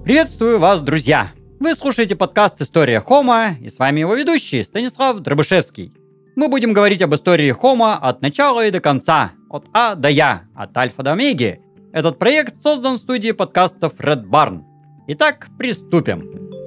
Приветствую вас, друзья! Вы слушаете подкаст «История Хомо», и с вами его ведущий Станислав Дробышевский. Мы будем говорить об истории Хомо от начала и до конца, от А до Я, от альфа до омеги. Этот проект создан в студии подкастов Red Barn. Итак, приступим.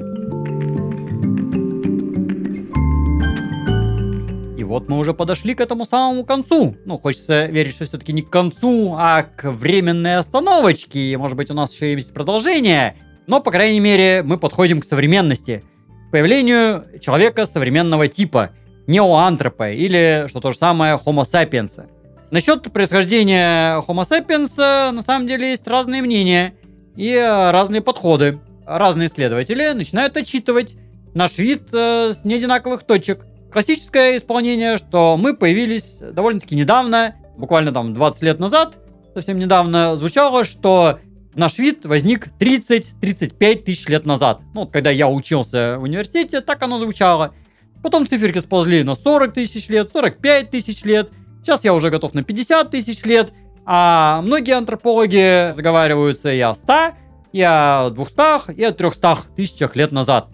И вот мы уже подошли к этому самому концу. Хочется верить, что все-таки не к концу, а к временной остановочке. И, может быть, у нас еще есть продолжение. Но, по крайней мере, мы подходим к современности. К появлению человека современного типа. Неоантропа или, что то же самое, Homo sapiens. Насчет происхождения Homo sapiens на самом деле есть разные мнения и разные подходы. Разные исследователи начинают отчитывать наш вид с неодинаковых точек. Классическое исполнение, что мы появились довольно-таки недавно, буквально 20 лет назад, совсем недавно звучало, что наш вид возник 30-35 тысяч лет назад. Когда я учился в университете, так оно звучало. Потом циферки сползли на 40 тысяч лет, 45 тысяч лет. Сейчас я уже готов на 50 тысяч лет. А многие антропологи заговариваются и о 100, и о 200, и о 300 тысячах лет назад.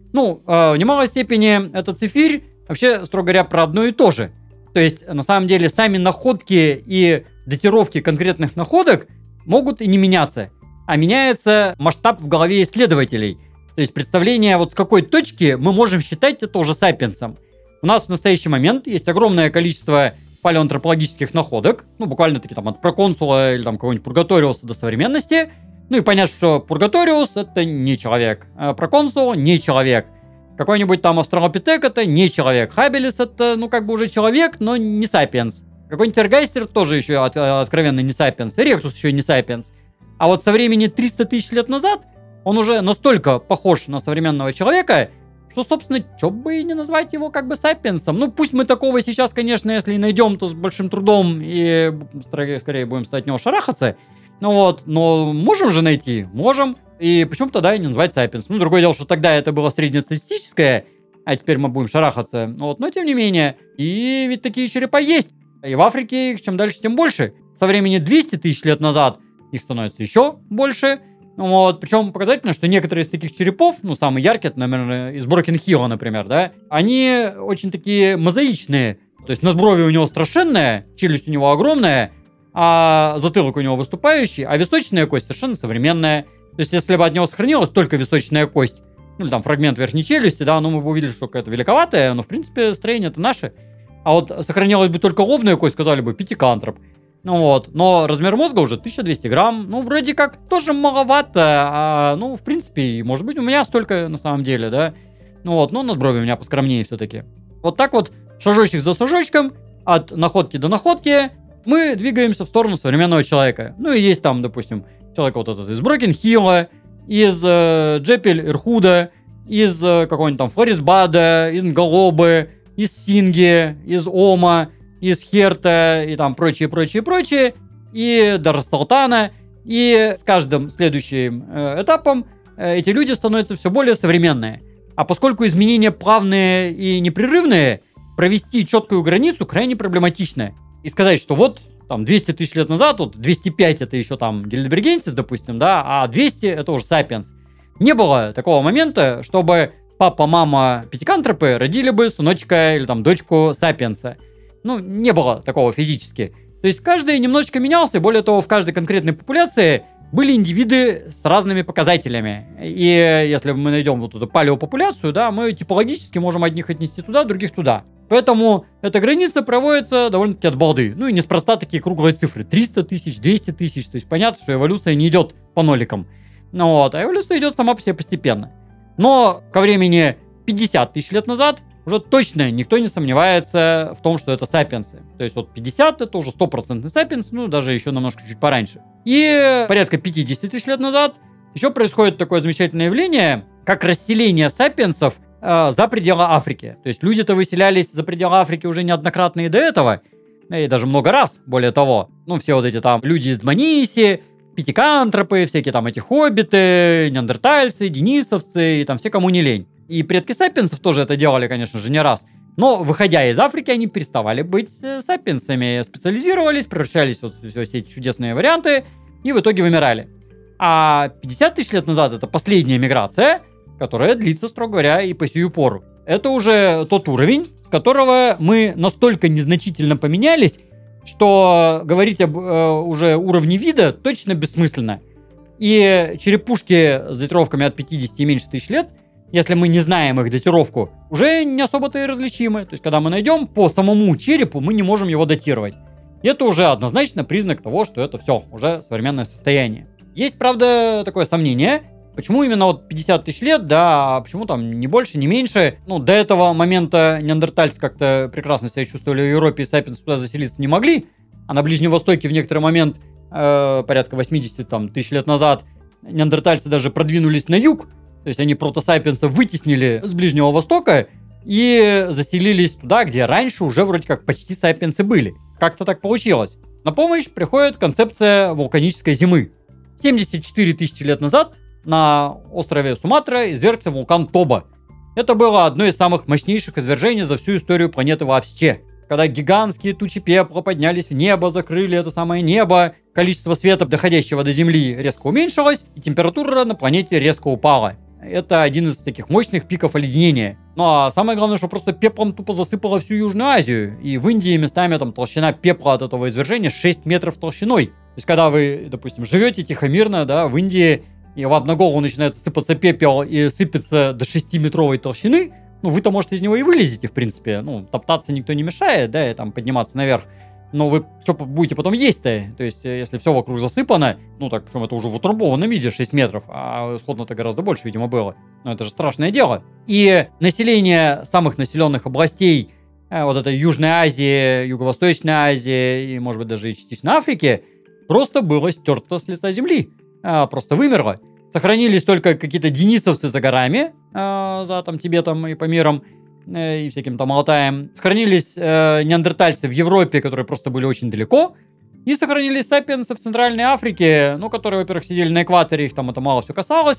В немалой степени эта цифирь вообще, строго говоря, про одно и то же. То есть, на самом деле, сами находки и датировки конкретных находок могут и не меняться. А меняется масштаб в голове исследователей. То есть, представление, с какой точки мы можем считать это уже сапиенсом. У нас в настоящий момент есть огромное количество палеоантропологических находок. Буквально таки от проконсула или какого-нибудь Пургаториуса до современности. И понятно, что Пургаториус это не человек. А проконсул не человек. Какой-нибудь австралопитек это не человек. Хабилис это, уже человек, но не сапиенс. Какой-нибудь эргайстер тоже еще откровенно не сапиенс. Ректус еще не сапиенс. А вот со времени 300 тысяч лет назад он уже настолько похож на современного человека, что, собственно, что бы и не назвать его сапиенсом. Пусть мы такого сейчас, конечно, если и найдем, то с большим трудом и скорее будем от него шарахаться. Но можем же найти? Можем. И почему тогда и не называть сапиенс? Другое дело, что тогда это было среднестатистическое, а теперь мы будем шарахаться. Но тем не менее. И ведь такие черепа есть. И в Африке их чем дальше, тем больше. Со времени 200 тысяч лет назад их становится еще больше. Причем показательно, что некоторые из таких черепов, самый яркий, это, наверное, из Брокен-Хилла, например, да, они очень такие мозаичные. То есть надбровье у него страшенное, челюсть у него огромная, а затылок у него выступающий, а височная кость совершенно современная. То есть, если бы от него сохранилась только височная кость, фрагмент верхней челюсти, да, мы бы увидели, что какая-то великоватая, но, в принципе, строение это наше. А сохранилась бы только лобная кость, сказали бы, пятикантроп. Но размер мозга уже 1200 грамм, вроде как тоже маловато, в принципе, может быть, у меня столько на самом деле, да. Но надброви у меня поскромнее все-таки. Так шажочек за шажочком, от находки до находки, мы двигаемся в сторону современного человека. И есть допустим, человек этот из Брокен-Хилла, из Джепель-Ирхуда, из какого-нибудь Флорисбада, из Нголобы, из Синги, из Ома, из Херта и прочее, и Дарсталтана. И с каждым следующим этапом эти люди становятся все более современные. А поскольку изменения плавные и непрерывные, провести четкую границу крайне проблематично. И сказать, что 200 тысяч лет назад, 205 это еще Гильдебергенсис, допустим, да, а 200 это уже сапиенс. Не было такого момента, чтобы папа, мама пятикантропы родили бы сыночка или дочку сапиенса. Не было такого физически. То есть каждый немножечко менялся, более того, в каждой конкретной популяции были индивиды с разными показателями. И если мы найдем эту палеопопуляцию, да, мы типологически можем одних отнести туда, других туда. Поэтому эта граница проводится довольно-таки от балды. И неспроста такие круглые цифры. 300 тысяч, 200 тысяч. То есть понятно, что эволюция не идет по ноликам. А эволюция идет сама по себе постепенно. Но ко времени 50 тысяч лет назад уже точно никто не сомневается в том, что это сапиенсы. То есть 50 это уже 100% сапиенс, даже еще немножко чуть пораньше. И порядка 50 тысяч лет назад еще происходит такое замечательное явление, как расселение сапиенсов за пределы Африки. То есть люди-то выселялись за пределы Африки уже неоднократно и до этого, и даже много раз, более того. Все эти люди из Дманиси, пятикантропы, всякие эти хоббиты, неандертальцы, денисовцы и все, кому не лень. И предки сапиенсов тоже это делали, конечно же, не раз. Но, выходя из Африки, они переставали быть сапиенсами, специализировались, превращались в все эти чудесные варианты и в итоге вымирали. А 50 тысяч лет назад это последняя миграция, которая длится, строго говоря, и по сию пору. Это уже тот уровень, с которого мы настолько незначительно поменялись, что говорить об уже уровне вида точно бессмысленно. И черепушки с датировками от 50 и меньше тысяч лет, если мы не знаем их датировку, уже не особо-то и различимы. То есть, когда мы найдем по самому черепу, мы не можем его датировать. И это уже однозначно признак того, что это все, уже современное состояние. Есть, правда, такое сомнение, почему именно вот 50 тысяч лет, да, а почему там не больше, не меньше. Ну, до этого момента неандертальцы как-то прекрасно себя чувствовали в Европе, и сапиенсы туда заселиться не могли. А на Ближнем Востоке в некоторый момент, порядка 80 тысяч лет назад, неандертальцы даже продвинулись на юг. То есть они протосапиенсов вытеснили с Ближнего Востока и заселились туда, где раньше уже вроде как почти сапиенсы были. Как-то так получилось. На помощь приходит концепция вулканической зимы. 74 тысячи лет назад на острове Суматра извергся вулкан Тоба. Это было одно из самых мощнейших извержений за всю историю планеты вообще. Когда гигантские тучи пепла поднялись в небо, закрыли это самое небо, количество света, доходящего до Земли, резко уменьшилось, и температура на планете резко упала. Это один из таких мощных пиков оледенения. Ну а самое главное, что просто пеплом тупо засыпало всю Южную Азию. И в Индии местами там толщина пепла от этого извержения 6 метров толщиной. То есть когда вы, допустим, живете тихо-мирно, да, в Индии, и вам на голову начинает сыпаться пепел и сыпется до 6-метровой толщины, ну вы-то, может, из него и вылезете, в принципе. Ну, топтаться никто не мешает, да, и там подниматься наверх. Но вы что будете потом есть-то? То есть, если все вокруг засыпано, ну так, причем это уже в утрамбованном виде 6 метров, а исходно-то гораздо больше, видимо, было. Но это же страшное дело. И население самых населенных областей, вот этой Южной Азии, Юго-Восточной Азии и, может быть, даже и частично Африки, просто было стерто с лица земли. Просто вымерло. Сохранились только какие-то денисовцы за горами, за там Тибетом и Памиром, и всяким там Алтаем. Сохранились неандертальцы в Европе, которые просто были очень далеко. И сохранились сапиенсы в Центральной Африке, ну, которые, во-первых, сидели на экваторе, их там это мало все касалось.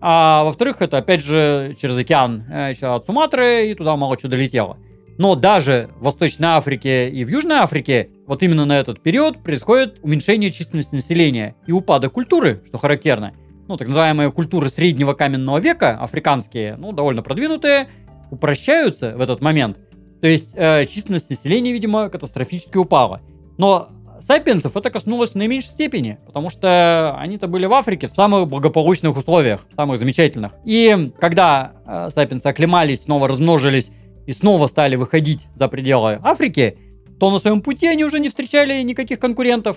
А во-вторых, это, опять же, через океан, еще от Суматры, и туда мало что долетело. Но даже в Восточной Африке и в Южной Африке вот именно на этот период происходит уменьшение численности населения и упадок культуры, что характерно. Ну, так называемые культуры среднего каменного века, африканские, ну, довольно продвинутые, упрощаются в этот момент. То есть численность населения, видимо, катастрофически упала. Но сапиенсов это коснулось в наименьшей степени, потому что они-то были в Африке в самых благополучных условиях, самых замечательных. И когда сапиенсы оклемались, снова размножились и снова стали выходить за пределы Африки, то на своем пути они уже не встречали никаких конкурентов.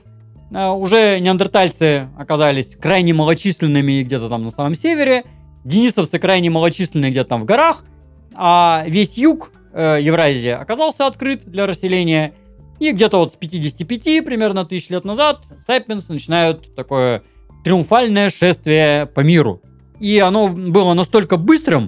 Уже неандертальцы оказались крайне малочисленными где-то там на самом севере, денисовцы крайне малочисленные где-то там в горах, а весь юг Евразии оказался открыт для расселения. И где-то вот с 55 примерно тысяч лет назад сапиенсы начинают такое триумфальное шествие по миру. И оно было настолько быстрым,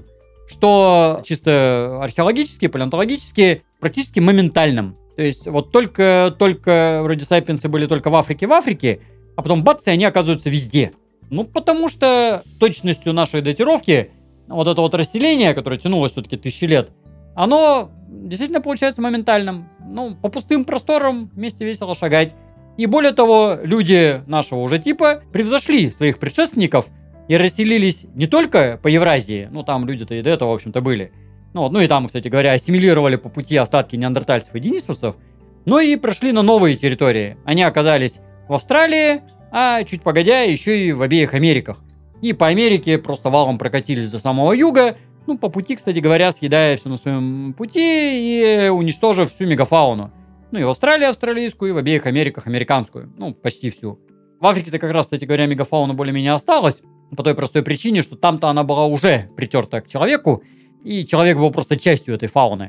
что чисто археологически, палеонтологически, практически моментальным. То есть вот только вроде сапиенсы были только в Африке, а потом бац, и они оказываются везде. Ну, потому что с точностью нашей датировки вот это вот расселение, которое тянулось все-таки тысячи лет, оно действительно получается моментальным. Ну, по пустым просторам вместе весело шагать. И более того, люди нашего уже типа превзошли своих предшественников и расселились не только по Евразии, ну там люди-то и до этого, в общем-то, были. Ну и там, кстати говоря, ассимилировали по пути остатки неандертальцев и денисовцев, но и прошли на новые территории. Они оказались в Австралии, а чуть погодя еще и в обеих Америках. И по Америке просто валом прокатились до самого юга, ну по пути, кстати говоря, съедая все на своем пути и уничтожив всю мегафауну. Ну и в Австралии австралийскую, и в обеих Америках американскую. Ну, почти всю. В Африке-то как раз, кстати говоря, мегафауна более-менее осталась, по той простой причине, что там-то она была уже притерта к человеку, и человек был просто частью этой фауны.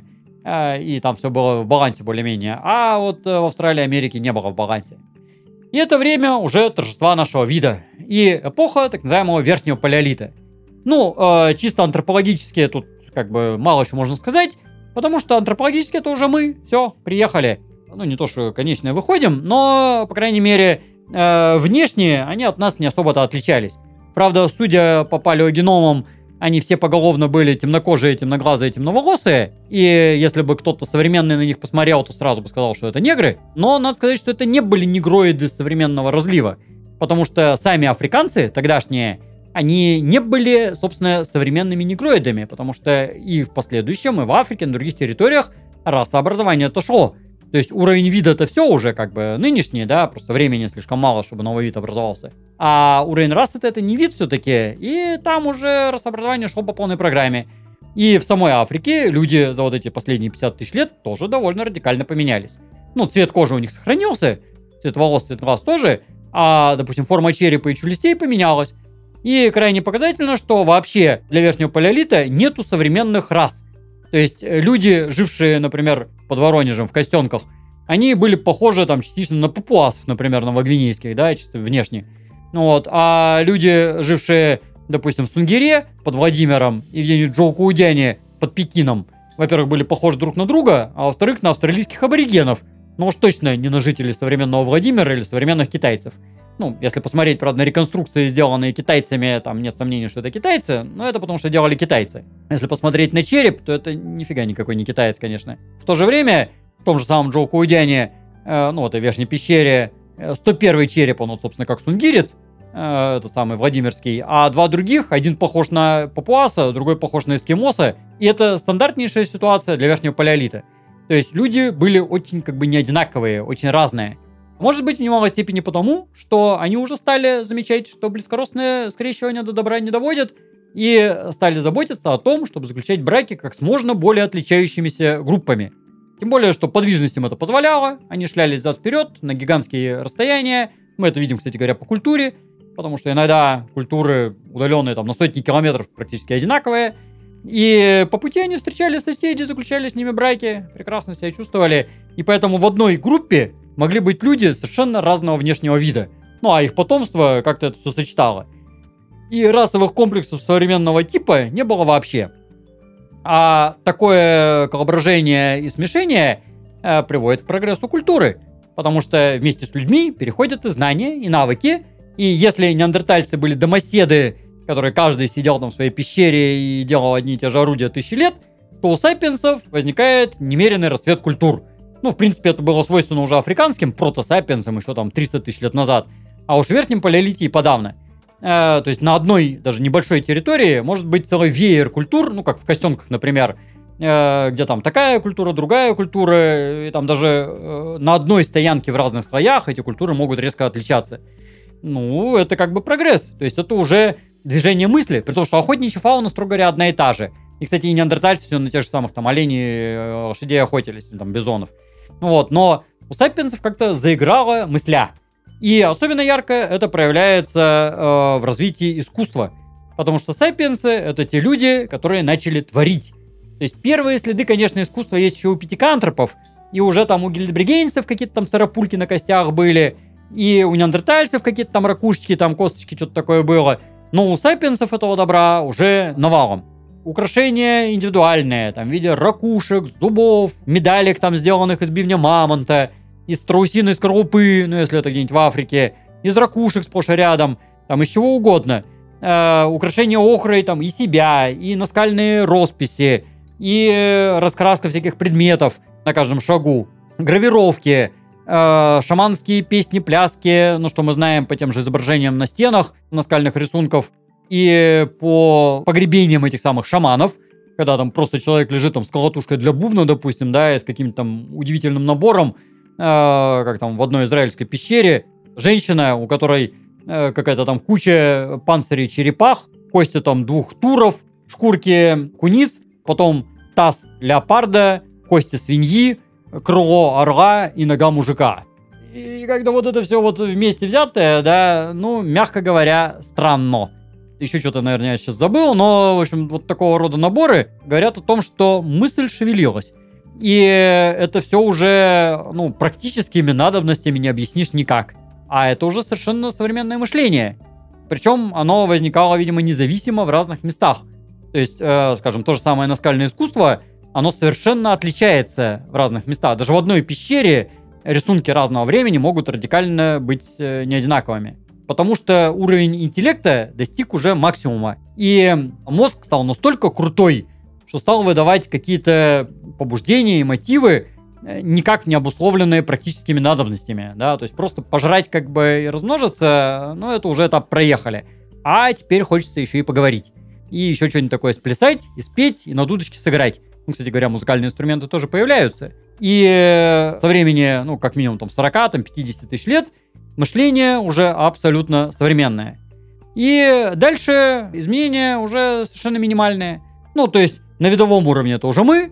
И там все было в балансе более-менее. А вот в Австралии и Америке не было в балансе. И это время уже торжества нашего вида. И эпоха так называемого верхнего палеолита. Ну, чисто антропологически тут как бы мало чего можно сказать, потому что антропологически это уже мы, все, приехали. Ну, не то, что конечное выходим, но, по крайней мере, внешне они от нас не особо-то отличались. Правда, судя по палеогеномам, они все поголовно были темнокожие, темноглазые, темноволосые. И если бы кто-то современный на них посмотрел, то сразу бы сказал, что это негры. Но надо сказать, что это не были негроиды современного разлива. Потому что сами африканцы тогдашние, они не были, собственно, современными негроидами, потому что и в последующем, и в Африке, и на других территориях расообразование-то шло. То есть уровень вида это все уже как бы нынешний, да, просто времени слишком мало, чтобы новый вид образовался. А уровень расы это не вид все-таки, и там уже расообразование шло по полной программе. И в самой Африке люди за вот эти последние 50 тысяч лет тоже довольно радикально поменялись. Ну, цвет кожи у них сохранился, цвет волос, цвет глаз тоже, а, допустим, форма черепа и челюстей поменялась. И крайне показательно, что вообще для верхнего палеолита нету современных рас. То есть люди, жившие, например, под Воронежем в Костенках, они были похожи там частично на папуасов, например, новогвинейских, да, чисто внешне. Вот. А люди, жившие, допустим, в Сунгире под Владимиром и где-нибудь в Джоукоудяне под Пекином, во-первых, были похожи друг на друга, а во-вторых, на австралийских аборигенов. Но уж точно не на жителей современного Владимира или современных китайцев. Ну, если посмотреть, правда, на реконструкции, сделанные китайцами, там нет сомнений, что это китайцы, но это потому, что делали китайцы. Если посмотреть на череп, то это нифига никакой не китаец, конечно. В то же время, в том же самом Джоукоудяне, ну, в этой верхней пещере, 101-й череп, он, вот, собственно, как сунгирец, этот самый Владимирский, а два других, один похож на папуаса, другой похож на эскимоса, и это стандартнейшая ситуация для верхнего палеолита. То есть люди были очень как бы не одинаковые, очень разные. Может быть, в немалой степени потому, что они уже стали замечать, что близкородственное скрещивание до добра не доводит, и стали заботиться о том, чтобы заключать браки как с можно более отличающимися группами. Тем более, что подвижность им это позволяло, они шлялись взад-вперед на гигантские расстояния. Мы это видим, кстати говоря, по культуре, потому что иногда культуры, удаленные там на сотни километров, практически одинаковые. И по пути они встречали соседей, заключали с ними браки, прекрасно себя чувствовали. И поэтому в одной группе могли быть люди совершенно разного внешнего вида. Ну, а их потомство как-то это все сочетало. И расовых комплексов современного типа не было вообще. А такое коллаборжение и смешение приводит к прогрессу культуры. Потому что вместе с людьми переходят и знания, и навыки. И если неандертальцы были домоседы, которые каждый сидел там в своей пещере и делал одни и те же орудия тысячи лет, то у сапиенсов возникает немеренный расцвет культур. Ну, в принципе, это было свойственно уже африканским протосапиенсам еще там 300 тысяч лет назад. А уж в верхнем палеолите и подавно. То есть на одной даже небольшой территории может быть целый веер культур, ну, как в Костенках, например, где там такая культура, другая культура, и там даже на одной стоянке в разных слоях эти культуры могут резко отличаться. Ну, это как бы прогресс. То есть это уже движение мысли, при том, что охотничья фауна, строго говоря, одна и та же. И, кстати, и неандертальцы все на тех же самых там оленей, лошадей охотились, там бизонов. Ну вот, но у сапиенсов как-то заиграла мысля. И особенно ярко это проявляется в развитии искусства. Потому что сапиенсы — это те люди, которые начали творить. То есть первые следы, конечно, искусства есть еще у пятикантропов. И уже там у гильдбригейнцев какие-то там царапульки на костях были. И у неандертальцев какие-то там ракушечки, там косточки, что-то такое было. Но у сапиенсов этого добра уже навалом. Украшения индивидуальные, там в виде ракушек, зубов, медалек там сделанных из бивня мамонта, из страусиной скорлупы, ну если это где-нибудь в Африке, из ракушек сплошь и рядом, там из чего угодно. Украшения охрой там и себя, и наскальные росписи, и раскраска всяких предметов на каждом шагу, гравировки, шаманские песни, пляски, ну что мы знаем по тем же изображениям на стенах наскальных рисунков, и по погребениям этих самых шаманов, когда там просто человек лежит там с колотушкой для бубна, допустим, да, и с каким-то там удивительным набором, как там в одной израильской пещере, женщина, у которой какая-то там куча панцирей черепах, кости там 2 туров, шкурки куниц, потом таз леопарда, кости свиньи, крыло орла и нога мужика. И когда вот это все вот вместе взятое, да, ну, мягко говоря, странно. Еще что-то, наверное, я сейчас забыл, но, в общем, вот такого рода наборы говорят о том, что мысль шевелилась. И это все уже, ну, практическими надобностями не объяснишь никак. А это уже совершенно современное мышление. Причем оно возникало, видимо, независимо в разных местах. То есть, скажем, то же самое наскальное искусство, оно совершенно отличается в разных местах. Даже в одной пещере рисунки разного времени могут радикально быть не одинаковыми. Потому что уровень интеллекта достиг уже максимума. И мозг стал настолько крутой, что стал выдавать какие-то побуждения и мотивы, никак не обусловленные практическими надобностями, да, то есть просто пожрать как бы и размножиться, ну, это уже этап проехали. А теперь хочется еще и поговорить. И еще что-нибудь такое сплясать, и спеть, и на дудочке сыграть. Ну, кстати говоря, музыкальные инструменты тоже появляются. И со времени, ну, как минимум, там, 40-50 тысяч лет, мышление уже абсолютно современное. И дальше изменения уже совершенно минимальные. Ну, то есть на видовом уровне это уже мы,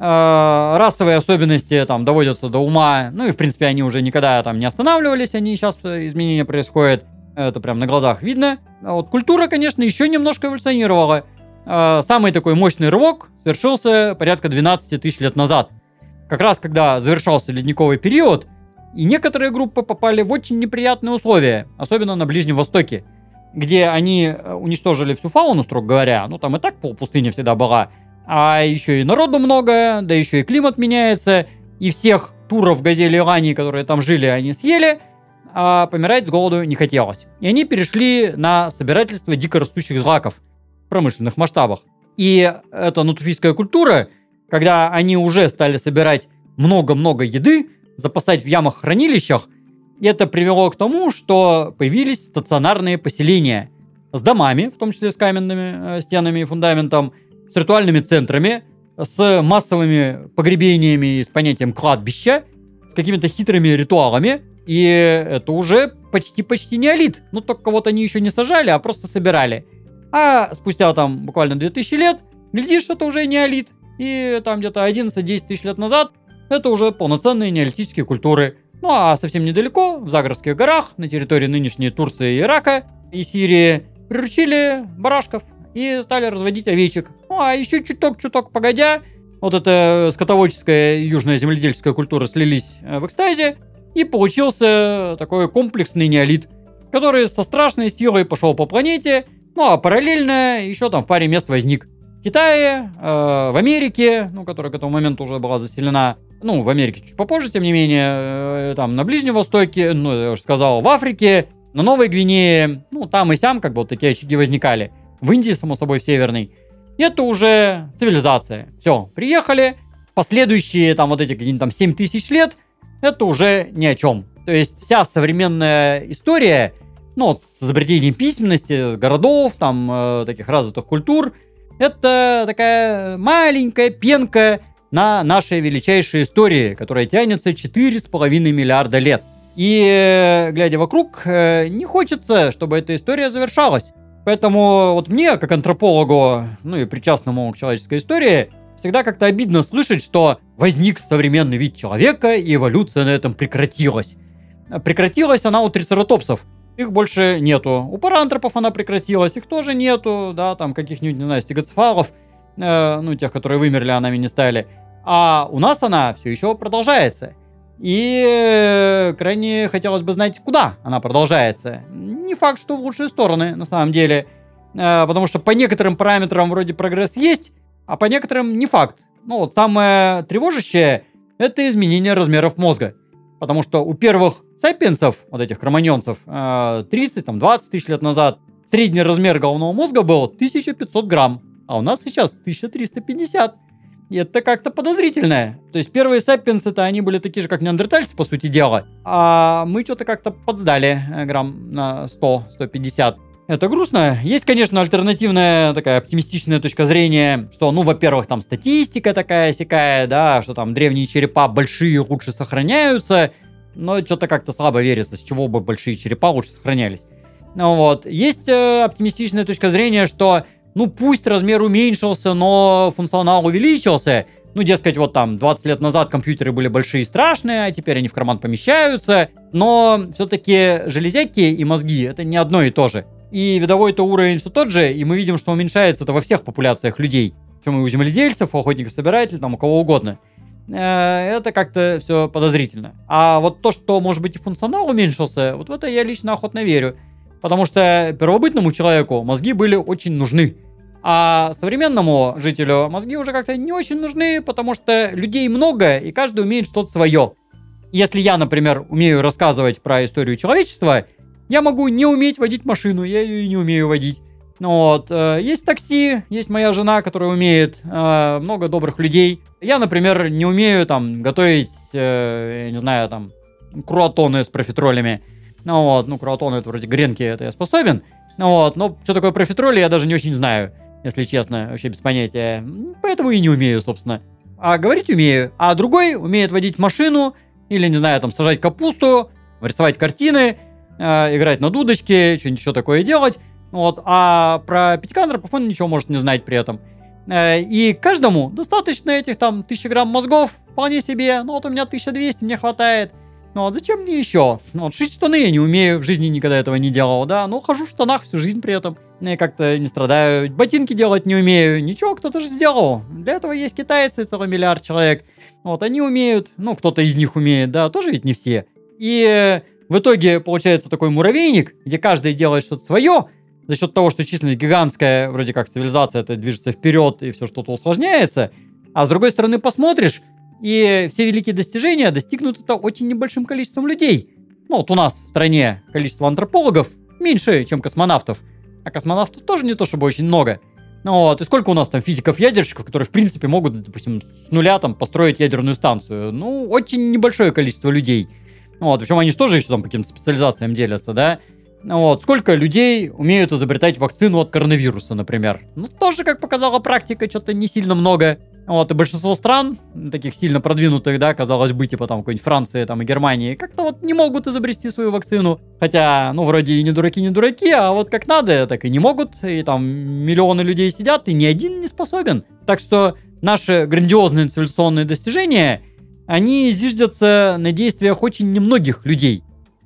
расовые особенности там доводятся до ума, ну и в принципе они уже никогда там не останавливались, они сейчас изменения происходят, это прям на глазах видно. А вот культура, конечно, еще немножко эволюционировала. Самый такой мощный рывок совершился порядка 12 тысяч лет назад. Как раз когда завершался ледниковый период, и некоторые группы попали в очень неприятные условия, особенно на Ближнем Востоке, где они уничтожили всю фауну, строго говоря, ну там и так полпустыня всегда была, а еще и народу много, да еще и климат меняется, и всех туров газели Ирании, которые там жили, они съели, а помирать с голоду не хотелось. И они перешли на собирательство дикорастущих злаков в промышленных масштабах. И эта натуфийская культура, когда они уже стали собирать много-много еды, запасать в ямах-хранилищах, это привело к тому, что появились стационарные поселения с домами, в том числе с каменными стенами и фундаментом, с ритуальными центрами, с массовыми погребениями и с понятием кладбища, с какими-то хитрыми ритуалами. И это уже почти неолит. Ну, только кого-то они еще не сажали, а просто собирали. А спустя там буквально 2000 лет, глядишь, это уже неолит. И там где-то 11-10 тысяч лет назад это уже полноценные неолитические культуры. Ну, а совсем недалеко, в Загорских горах, на территории нынешней Турции, Ирака и Сирии, приручили барашков и стали разводить овечек. Ну, а еще чуток погодя, вот эта скотоводческая и южная земледельческая культура слились в экстазе, и получился такой комплексный неолит, который со страшной силой пошел по планете, ну, а параллельно еще там в паре мест возник. В Китае, в Америке, ну, которая к этому моменту уже была заселена, ну, в Америке чуть попозже, тем не менее, там на Ближнем Востоке, ну, я уже сказал, в Африке, на Новой Гвинее, ну, там и сям как бы вот такие очаги возникали. В Индии, само собой, в Северной. И это уже цивилизация. Все, приехали. Последующие там вот эти какие-нибудь там 7 тысяч лет, это уже ни о чем. То есть вся современная история, ну, вот с изобретением письменности, городов, там, таких развитых культур, это такая маленькая пенка на нашей величайшей истории, которая тянется 4,5 миллиарда лет. И, глядя вокруг, не хочется, чтобы эта история завершалась. Поэтому вот мне, как антропологу, ну и причастному к человеческой истории, всегда как-то обидно слышать, что возник современный вид человека, и эволюция на этом прекратилась. Прекратилась она у трицератопсов. Их больше нету. У парантропов она прекратилась, их тоже нету, да, там каких-нибудь, не знаю, стегоцефалов, ну, тех, которые вымерли, а нами не стали. А у нас она все еще продолжается. И крайне хотелось бы знать, куда она продолжается. Не факт, что в лучшие стороны, на самом деле. Потому что по некоторым параметрам вроде прогресс есть, а по некоторым не факт. Ну, вот самое тревожащее — это изменение размеров мозга. Потому что у первых сапиенсов, вот этих кроманьонцев, 30-20 тысяч лет назад, средний размер головного мозга был 1500 грамм, а у нас сейчас 1350. И это как-то подозрительно. То есть первые сапиенсы-то они были такие же, как неандертальцы, по сути дела. А мы что-то как-то подсдали грамм на 100-150. Это грустно. Есть, конечно, альтернативная такая оптимистичная точка зрения, что, ну, во-первых, там статистика такая-сякая, да, что там древние черепа большие лучше сохраняются, но что-то как-то слабо верится, с чего бы большие черепа лучше сохранялись. Ну вот. Есть оптимистичная точка зрения, что, ну, пусть размер уменьшился, но функционал увеличился. Ну, дескать, вот там 20 лет назад компьютеры были большие и страшные, а теперь они в карман помещаются. Но все-таки железяки и мозги — это не одно и то же. И видовой-то уровень все тот же, и мы видим, что уменьшается это во всех популяциях людей. Причем и у земледельцев, у охотников-собирателей, там у кого угодно. Это как-то все подозрительно. А вот то, что, может быть, и функционал уменьшился, вот в это я лично охотно верю. Потому что первобытному человеку мозги были очень нужны. А современному жителю мозги уже как-то не очень нужны, потому что людей много, и каждый умеет что-то свое. Если я, например, умею рассказывать про историю человечества, я могу не уметь водить машину, я ее и не умею водить. Вот. Есть такси, есть моя жена, которая умеет, много добрых людей. Я, например, не умею там готовить, я не знаю, там, круассаны с профитролями. Ну вот, круассаны это вроде гренки, это я способен. Ну вот, но что такое профитроли, я даже не очень знаю, если честно, вообще без понятия. Поэтому и не умею, собственно. А говорить умею. А другой умеет водить машину, или, не знаю, там, сажать капусту, рисовать картины, играть на дудочке, что-нибудь еще такое делать. Вот. А про пятикантропов он ничего может не знать при этом. И каждому достаточно этих там 1000 грамм мозгов, вполне себе. Ну вот у меня 1200, мне хватает. Ну вот зачем мне еще? Ну вот шить штаны я не умею, в жизни никогда этого не делал, да. Ну хожу в штанах всю жизнь при этом. Я как-то не страдаю. Ботинки делать не умею. Ничего, кто-то же сделал. Для этого есть китайцы, целый миллиард человек. Вот они умеют. Ну кто-то из них умеет, да. Тоже ведь не все. И в итоге получается такой муравейник, где каждый делает что-то свое. За счет того, что численность гигантская, вроде как цивилизация это движется вперед и все что-то усложняется. А с другой стороны посмотришь, и все великие достижения достигнуты очень небольшим количеством людей. Ну вот у нас в стране количество антропологов меньше, чем космонавтов. А космонавтов тоже не то чтобы очень много. Ну вот, и сколько у нас там физиков-ядерщиков, которые в принципе могут, допустим, с нуля там построить ядерную станцию? Ну, очень небольшое количество людей. Ну вот, причем они же тоже еще там по каким-то специализациям делятся, да? Вот, сколько людей умеют изобретать вакцину от коронавируса, например? Ну, тоже, как показала практика, что-то не сильно много. Вот, и большинство стран, таких сильно продвинутых, да, казалось бы, типа там какой-нибудь Франции там, и Германии, как-то вот не могут изобрести свою вакцину. Хотя, ну, вроде и не дураки, а вот как надо, так и не могут. И там миллионы людей сидят, и ни один не способен. Так что наши грандиозные цивилизационные достижения, они зиждятся на действиях очень немногих людей.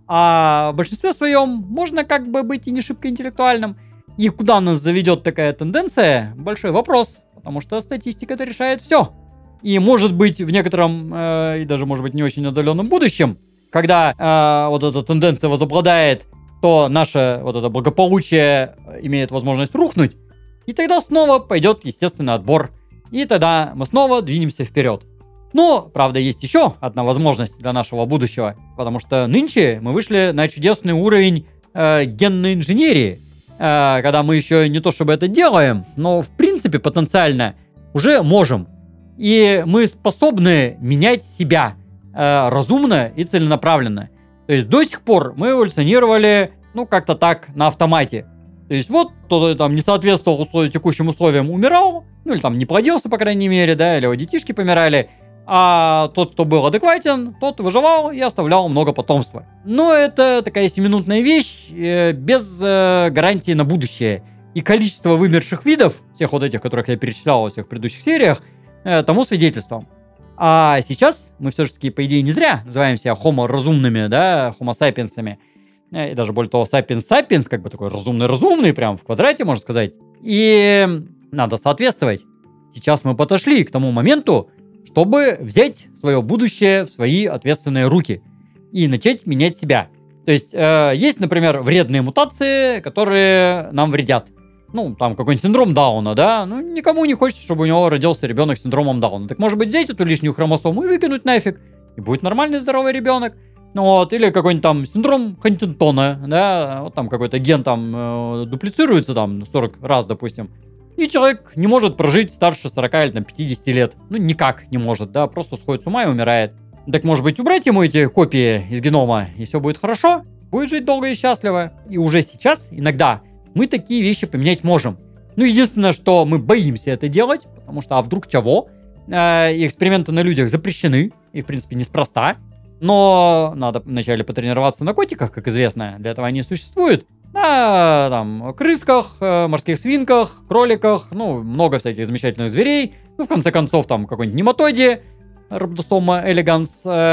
А в большинстве своем можно как бы быть и не шибко интеллектуальным. И куда нас заведет такая тенденция? Большой вопрос. Потому что статистика-то решает все. И может быть в некотором, и даже может быть не очень отдаленном будущем, когда вот эта тенденция возобладает, то наше вот это благополучие имеет возможность рухнуть. И тогда снова пойдет естественный отбор. И тогда мы снова двинемся вперед. Но, правда, есть еще одна возможность для нашего будущего, потому что нынче мы вышли на чудесный уровень генной инженерии, когда мы еще не то чтобы это делаем, но в принципе потенциально уже можем. И мы способны менять себя разумно и целенаправленно. То есть до сих пор мы эволюционировали, ну, как-то так, на автомате. То есть вот кто-то там не соответствовал текущим условиям, умирал, ну или там не плодился, по крайней мере, да, или его детишки помирали. А тот, кто был адекватен, тот выживал и оставлял много потомства. Но это такая сиюминутная вещь, без гарантии на будущее. И количество вымерших видов, всех вот этих, которых я перечислял во всех предыдущих сериях, тому свидетельством. А сейчас мы все-таки, по идее, не зря называем себя homo разумными, да, homo sapiens'ами. И даже более того, sapiens sapiens, как бы такой разумный-разумный, прям в квадрате, можно сказать. И надо соответствовать. Сейчас мы подошли к тому моменту, чтобы взять свое будущее в свои ответственные руки и начать менять себя. То есть, есть, например, вредные мутации, которые нам вредят. Ну, там какой-нибудь синдром Дауна, да? Ну, никому не хочется, чтобы у него родился ребенок с синдромом Дауна. Так, может быть, взять эту лишнюю хромосому и выкинуть нафиг, и будет нормальный здоровый ребенок. Ну, вот, или какой-нибудь там синдром Хантингтона, да? Вот там какой-то ген там дуплицируется там 40 раз, допустим. И человек не может прожить старше 40 или там, 50 лет. Ну, никак не может, да, просто сходит с ума и умирает. Так, может быть, убрать ему эти копии из генома, и все будет хорошо? Будет жить долго и счастливо. И уже сейчас, иногда, мы такие вещи поменять можем. Ну, единственное, что мы боимся это делать, потому что, а вдруг чего? Эксперименты на людях запрещены, и, в принципе, неспроста. Но надо вначале потренироваться на котиках, как известно, для этого они существуют. На там, крысках, морских свинках, кроликах, ну, много всяких замечательных зверей. Ну, в конце концов, там, какой-нибудь нематоде, Рhabdosoma elegans.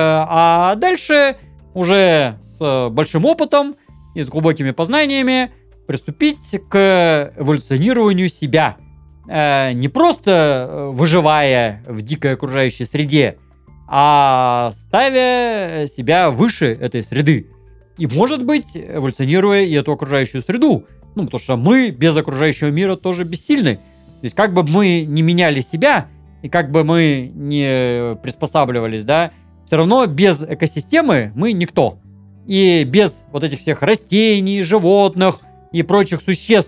А дальше, уже с большим опытом и с глубокими познаниями, приступить к эволюционированию себя. Не просто выживая в дикой окружающей среде, а ставя себя выше этой среды. И, может быть, эволюционируя и эту окружающую среду. Ну, потому что мы без окружающего мира тоже бессильны. То есть, как бы мы не меняли себя, и как бы мы не приспосабливались, да, все равно без экосистемы мы никто. И без вот этих всех растений, животных и прочих существ,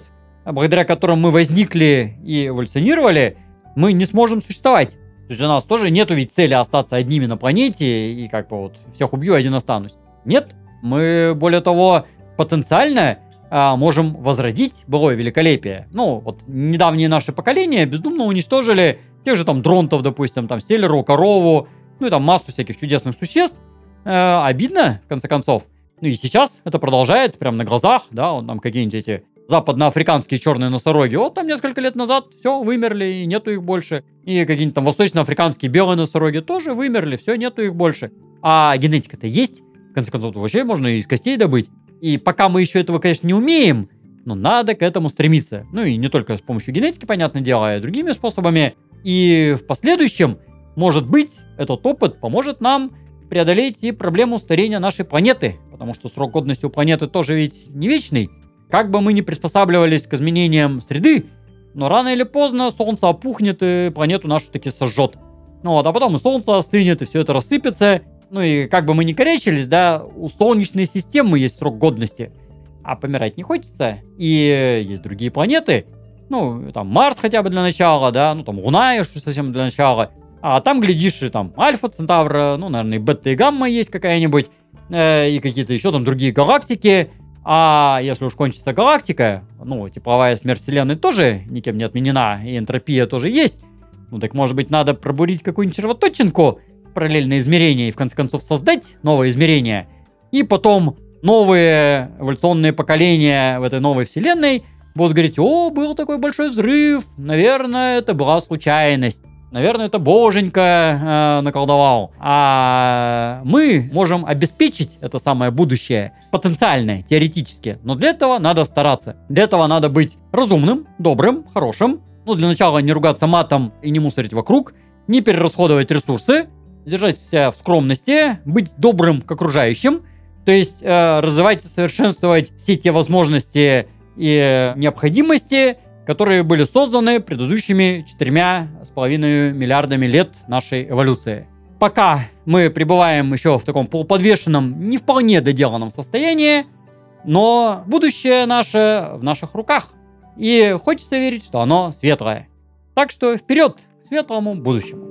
благодаря которым мы возникли и эволюционировали, мы не сможем существовать. То есть у нас тоже нету ведь цели остаться одними на планете и как бы вот всех убью, один останусь. Нет, мы, более того, потенциально можем возродить былое великолепие. Ну, вот недавние наши поколения бездумно уничтожили тех же там дронтов, допустим, там стеллеру, корову, ну и там массу всяких чудесных существ. Обидно, в конце концов. Ну и сейчас это продолжается прямо на глазах, да, вот там какие-нибудь эти западноафриканские черные носороги, вот там несколько лет назад все, вымерли, и нету их больше. И какие-нибудь там восточноафриканские белые носороги тоже вымерли, все, нету их больше. А генетика-то есть, в конце концов, вообще можно из костей добыть. И пока мы еще этого, конечно, не умеем, но надо к этому стремиться. Ну и не только с помощью генетики, понятное дело, а и другими способами. И в последующем, может быть, этот опыт поможет нам преодолеть и проблему старения нашей планеты. Потому что срок годности у планеты тоже ведь не вечный. Как бы мы ни приспосабливались к изменениям среды, но рано или поздно Солнце опухнет и планету нашу таки сожжет. Ну вот, а потом и Солнце остынет, и все это рассыпется. Ну и как бы мы ни корячились, да, у Солнечной системы есть срок годности. А помирать не хочется. И есть другие планеты. Ну, там Марс хотя бы для начала, да, ну там Луна еще совсем для начала. А там, глядишь, и там Альфа Центавра, ну, наверное, и Бета и Гамма есть какая-нибудь. И какие-то еще там другие галактики. А если уж кончится галактика, ну, тепловая смерть Вселенной тоже никем не отменена, и энтропия тоже есть. Ну, так, может быть, надо пробурить какую-нибудь червоточинку, параллельное измерение, и в конце концов создать новое измерение. И потом новые эволюционные поколения в этой новой Вселенной будут говорить: о, был такой большой взрыв, наверное, это была случайность. Наверное, это боженька наколдовал. А мы можем обеспечить это самое будущее потенциальное, теоретически. Но для этого надо стараться. Для этого надо быть разумным, добрым, хорошим. Ну, для начала не ругаться матом и не мусорить вокруг. Не перерасходовать ресурсы. Держать себя в скромности. Быть добрым к окружающим. То есть развивать и совершенствовать все те возможности и необходимости, которые были созданы предыдущими 4,5 миллиардами лет нашей эволюции. Пока мы пребываем еще в таком полуподвешенном, не вполне доделанном состоянии, но будущее наше в наших руках. И хочется верить, что оно светлое. Так что вперед к светлому будущему.